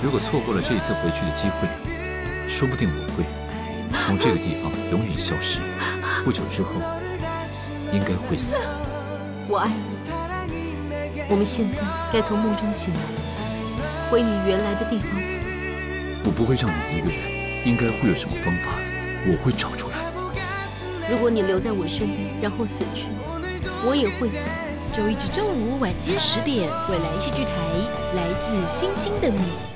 如果错过了这一次回去的机会，说不定我会从这个地方永远消失。不久之后，应该会死。 我爱你。我们现在该从梦中醒来，回你原来的地方吗？ 我不会让你一个人，应该会有什么方法，我会找出来。 如果你留在我身边，然后死去，我也会死。 周一至周五晚间10点，未来戏剧台，来自星星的你。